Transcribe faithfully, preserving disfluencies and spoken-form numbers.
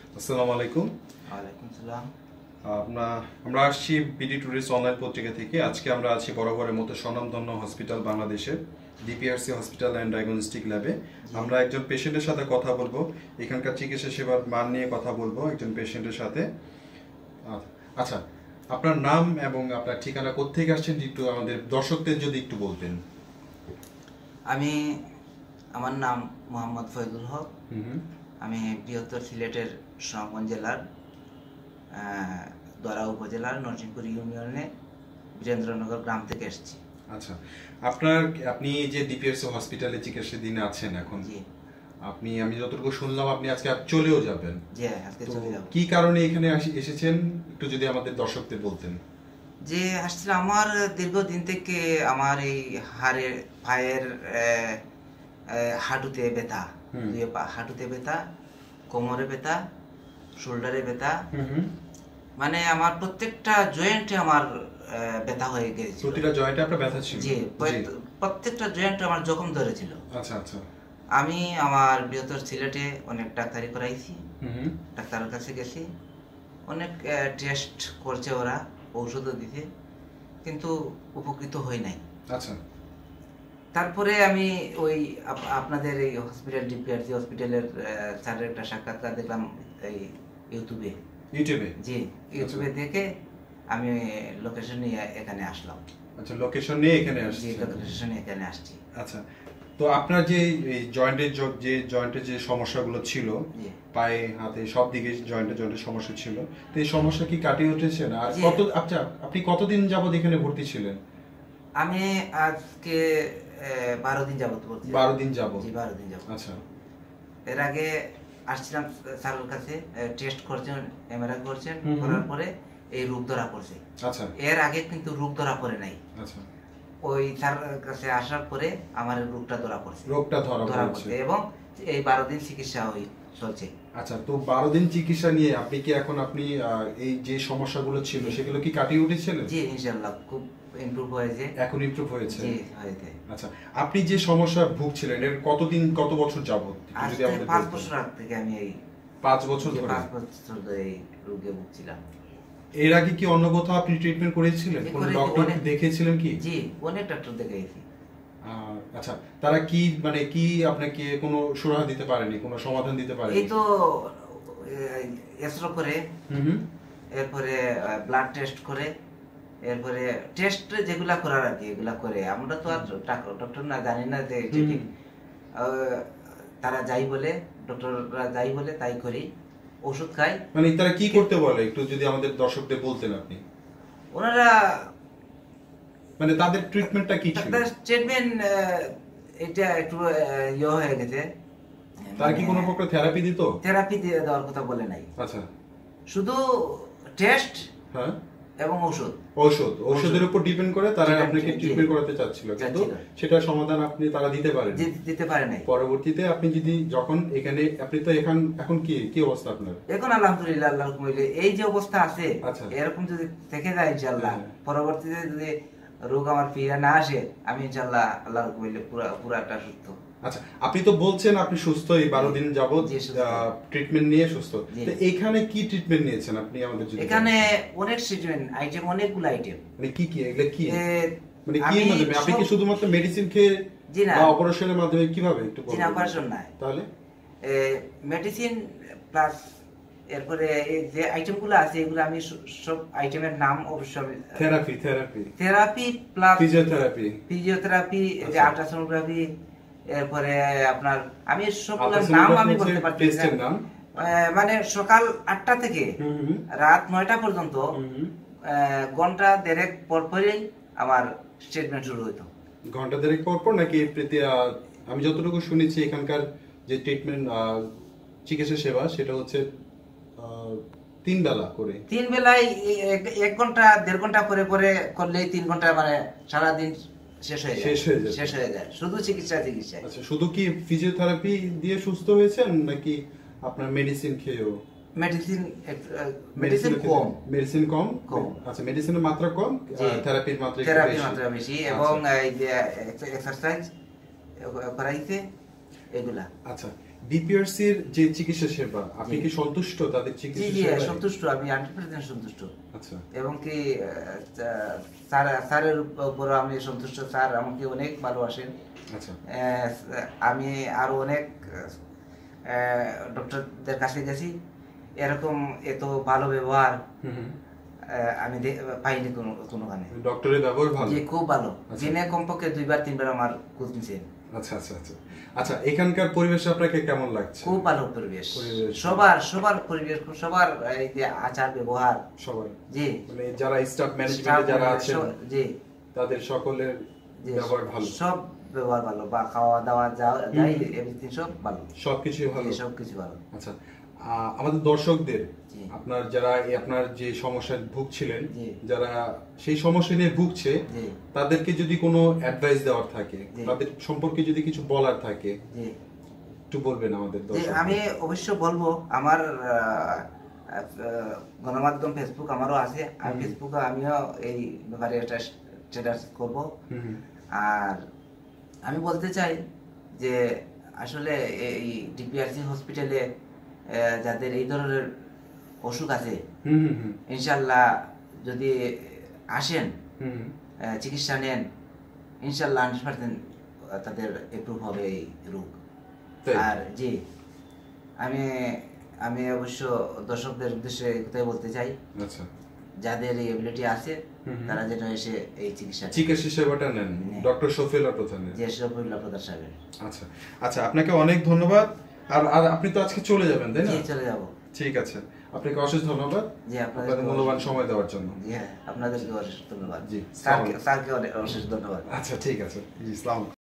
আসসালামু আলাইকুম। ওয়ালাইকুম আসসালাম। আমরা আমরা আসছি বিডি ট্যুরিস্ট অনলাইন পত্রিকা থেকে। আজকে আমরা আছি বরাবরের মতো স্বনামধন্য হসপিটাল বাংলাদেশে ডিপিআরসি হসপিটাল অ্যান্ড ডায়াগনস্টিক ল্যাবে। আমরা একজন পেশেন্টের সাথে কথা বলবো, এখানকার চিকিৎসা সেবার মান নিয়ে কথা বলবো একজন পেশেন্টের সাথে। আচ্ছা, আপনার নাম এবং আপনার ঠিকানা কোত্থেকে আসছেন একটু আমাদের দর্শকদের যদি একটু বলতেন। আমি আমার নাম মোহাম্মদ ফয়জুল হক। আমি বৃহত্তর সিলেটের সুনামগঞ্জ জেলার দরা উপজেলার নরসিংপুর ইউনিয়নে বীরেন্দ্রনগর গ্রাম থেকে এসেছি। আচ্ছা, আপনার আপনি যে ডিপিআরসি হসপিটালে চিকিৎসাধীন আছেন এখন, জি আপনি আমি যতটুকু শুনলাম আপনি আজকে চলেও যাবেন। জি আজকে চলে যাব। কি কারণে এখানে এসেছেন একটু যদি আমাদের দর্শকদের বলতেন। যে আসলে আমার দীর্ঘদিন থেকে আমার এই হাড়ের পায়ের হাঁটুতে ব্যথা, হাঁটুতে ব্যথা, কোমরে ব্যথা, শোল্ডারে ব্যথা, মানে আমার প্রত্যেকটা জয়েন্টে আমার ব্যথা হয়ে গেছে। প্রতিটা জয়েন্টে আপনার ব্যথা ছিল? জি, প্রত্যেকটা জয়েন্টে আমার জখম ধরেছিল। আচ্ছা আচ্ছা। আমি আমার বৃহত্তর সিলেটে অনেক ডাক্তারি করাইছি, ডাক্তারের কাছে গেছি, অনেক টেস্ট করছে ওরা, ঔষধও দিতে, কিন্তু উপকৃত হই নাই। আচ্ছা। তারপরে আমি ওই আপনাদের এই হসপিটাল ডিপিআরসি হসপিটালের স্যারের একটা সাক্ষাৎকার দেখলাম এই ইউটিউবে। ইউটিউবে? জি, ইউটিউবে দেখে আমি লোকেশন নিয়ে এখানে আসলাম। আচ্ছা, লোকেশন নিয়ে এখানে আসছি। জি, লোকেশন নিয়ে এখানে আসছি। আচ্ছা, তো আপনার যে এই জয়েন্টের যে জয়েন্টের যে সমস্যাগুলো ছিল, পায়ে হাতে সব দিকে জয়েন্টে জয়েন্টের সমস্যা ছিল, তো এই সমস্যা কি কাটিয়ে উঠেছেন? আর কত আচ্ছা আপনি কতদিন যাবত এখানে ভর্তি ছিলেন? আমি আজকে বারো দিন যাবত ভর্তি। বারো দিন যাবত? জি, বারো দিন যাবত। আচ্ছা। এর আগে আসছিলাম স্যারের কাছে, টেস্ট করছেন, এমআরআই করছেন, করার পরে এই রোগ ধরা পড়ছে। আচ্ছা। এর আগে কিন্তু রোগ ধরা পড়ে নাই। আচ্ছা। ওই স্যারের কাছে আসার পরে আমার রোগটা ধরা পড়ছে। রোগটা ধরা পড়ছে এবং এই বারো দিন চিকিৎসা হই চলছে। আচ্ছা, তো বারো দিন চিকিৎসা নিয়ে আপনি কি এখন আপনি এই যে সমস্যাগুলো ছিল সেগুলো কি কাটিয়ে উঠেছিলেন? জি, ইনশাআল্লাহ খুব ইমপ্রুভ হয়েছে। এখন ইমপ্রুভ হয়েছে? জি, হয়েছে। আচ্ছা, আপনি যে সমস্যা ভুগছিলেন এর কতদিন কত বছর যাবত যদি আমাদের পাঁচ বছর আগে থেকে আমি এই পাঁচ বছর ধরে পাঁচ বছর ধরে এই রোগে ভুগছিলাম। এর আগে কি অন্য কোথাও আপনি ট্রিটমেন্ট করেছিলেন? কোন ডক্টর দেখিয়েছিলেন কি? জি, অনেক ডক্টর দেখিয়েছি। আচ্ছা, তারা কি মানে কি আপনাকে কোনো সুরাহা দিতে পারেনি, কোনো সমাধান দিতে পারেনি? এই তো এক্সরে করে, এরপরে ব্লাড টেস্ট করে, এরপরে টেস্ট যেগুলা করার আর কি এগুলা করে। আমরা তো আর ডক্টর না, জানি না যে ঠিক তারা যাই বলে, ডক্টররা যাই বলে তাই করি, ওষুধ খাই। মানে তারা কি করতে বলে একটু যদি আমাদের দর্শকদের বলতেন আপনি। ওনারা মানে তাদের ট্রিটমেন্টটা কি ছিল? তাদের ট্রিটমেন্ট এটা একটু ইয়ে হয়ে গেছে। তারা কি কোনো প্রকার থেরাপি দিত? থেরাপি দিয়ে দেওয়ার কথা বলে নাই। আচ্ছা, শুধু টেস্ট হ্যাঁ এবং ওষুধ। ওষুধ ওষুধের উপর ডিপেন্ড করে তারা আপনাকে ট্রিটমেন্ট করাতে চাচ্ছিল, কিন্তু সেটা সমাধান আপনি তারা দিতে পারেন দিতে পারে নাই। পরবর্তীতে আপনি যদি যখন এখানে আপনি তো এখন এখন কি কি অবস্থা আপনার? এখন আলহামদুলিল্লাহ, আল্লাহর হুকুমে এই যে অবস্থা আছে এরকম যদি থেকে যায় ইনশাআল্লাহ, পরবর্তীতে যদি রোগ আমার ফিরে না আসে, আমি ইনশাআল্লাহ আল্লাহর হুকুমে পুরো পুরাটা সুস্থ। আচ্ছা, আপনি তো বলছেন আপনি সুস্থ, এই বারো দিন যাবত ট্রিটমেন্ট নিয়ে সুস্থ। তো এখানে কি ট্রিটমেন্ট নিয়েছেন আপনি আমাদের জন্য? এখানে অনেক ট্রিটমেন্ট আইটেম, অনেকগুলো আইটেম। মানে কি কি এগুলা কি মানে কি মানে আপনি কি শুধুমাত্র মেডিসিন খেয়ে বা অপারেশনের মাধ্যমে কিভাবে একটু বলুন? জি না, অপারেশন না, তাহলে মেডিসিন প্লাস এরপরে এই যে আইটেমগুলো আছে এগুলো আমি সব আইটেমের নাম অবশ্যই therapy therapy therapy plus physiotherapy physiotherapy যে আল্ট্রাসোনোগ্রাফি, এরপরে আপনার আমি সবগুলোর নাম আমি বলতে পারতেছি না। মানে সকাল আটটা থেকে রাত নয়টা পর্যন্ত ঘন্টা দেড়েক পর পরেই আমার ট্রিটমেন্ট শুরু হতো। ঘন্টা দেড়েক পর পর নাকি? আমি যতটুকু শুনেছি এখানকার যে ট্রিটমেন্ট চিকিৎসা সেবা সেটা হচ্ছে তিন বেলা করে, তিন বেলায় এক ঘন্টা দেড় ঘন্টা করে করে করলেই তিন ঘন্টা মানে সারাদিন শেষ হয়ে যায়। শেষ হয়ে যায় শেষ হয়ে যায় শুধু চিকিৎসা চিকিৎসা। আচ্ছা, শুধু কি ফিজিওথেরাপি দিয়ে সুস্থ হয়েছেন নাকি আপনার মেডিসিন খেয়েও? মেডিসিন মেডিসিন কম মেডিসিন কম আচ্ছা, মেডিসিনের মাত্রা কম, থেরাপির মাত্রা একটু বেশি। থেরাপির মাত্রা বেশি এবং এই যে এক্সারসাইজ করাইতে এগুলা। আচ্ছা, ডিপিআরসির যে চিকিৎসা সেবা আপনি জি। কি সন্তুষ্ট তাদের জি চিকিৎসা জি সেবায়? সন্তুষ্ট, আমি হান্ড্রেড পার্সেন্ট সন্তুষ্ট। আচ্ছা এবং কি আহ, স্যার স্যারের উপর আমি সন্তুষ্ট, স্যার আমাকে অনেক ভালোবাসেন। আচ্ছা আহ, আমি আরো অনেক ডক্টরদের কাছে গেছি, এরকম এত ভালো ব্যবহার হুম হুম আহ, আমি দে- পাইনি কোনো কোনোখানে। ডক্টরের ব্যবহার ভালো। যে খুব ভালো, আচ্ছা। দিনে কমপক্ষে দুইবার তিনবার আমার খোঁজ নিছেন। আচ্ছা আচ্ছা আচ্ছা আচ্ছা এখানকার পরিবেশ আপনাকে কেমন লাগছে? খুব ভালো পরিবেশ, পরিবেশ। সবার সবার পরিবেশ, সবার এই যে আচার ব্যবহার, সবাই জি মানে যারা স্টাফ ম্যানেজমেন্টে যারা আছেন সব- জি তাদের সকলের জি, ব্যবহার ভালো, সব ব্যবহার ভালো, বা খাওয়া দাওয়া যা যাই এভরিথিং সব ভালো, সবকিছু ভালো। জি, সব কিছু ভালো। আচ্ছা আহ, আমাদের দর্শকদের জি। আপনার যারা এই আপনার যে সমস্যায় ভুগছিলেন, জি। যারা সেই সমস্যা নিয়ে ভুগছে, জি তাদেরকে যদি কোনো অ্যাডভাইস দেওয়ার থাকে, জি। তাদের সম্পর্কে যদি কিছু বলার থাকে জি একটু বলবেন আমাদের জি দর্শক। আমি অবশ্য বলবো, আমার আহ, আহ, গণমাধ্যম ফেসবুক আমারও আছে, আমি হুম। ফেসবুকে আমিও এই ব্যাপারে একটা স্ট্যাটাস করব। হুম হুম। আর আমি বলতে চাই যে আসলে এই ডিপিআরসি হসপিটালে আহ, যাদের এই ধরনের অসুখ আছে, হুম হুম হুম। ইনশাল্লাহ যদি আসেন, হুম হুম। আহ, চিকিৎসা নেন, ইনশাল্লাহ হান্ড্রেড পার্সেন্ট তাদের এপ্রুভ হবে এই রোগ। তাই? আর জি আমি আমি অবশ্য দর্শকদের উদ্দেশ্যে এই কথাই বলতে চাই, আচ্ছা যাদের এই এবিলিটি আছে হুম হুম। তারা যেন এসে এই চিকিৎসা নেন। চিকিৎসা সেবাটা নেন নেন। ডক্টর শফিউল্লাহ প্রধানের। যে শফিউল্লাহ প্রধান সাহেবের। আচ্ছা আচ্ছা আপনাকে অনেক ধন্যবাদ। আর আর আপনি তো আজকে চলে যাবেন তাই না? জি চলে যাব। ঠিক আছে, আপনাকে অশেষ ধন্যবাদ জি আপনাদের আপনাদের মূল্যবান সময় দেওয়ার জন্য। জি হ্যাঁ আপনাদেরকে অশেষ ধন্যবাদ। জি, স্যারকে স্যারকে অনেক অশেষ ধন্যবাদ। আচ্ছা ঠিক আছে জি, আসসালামু আলাইকুম।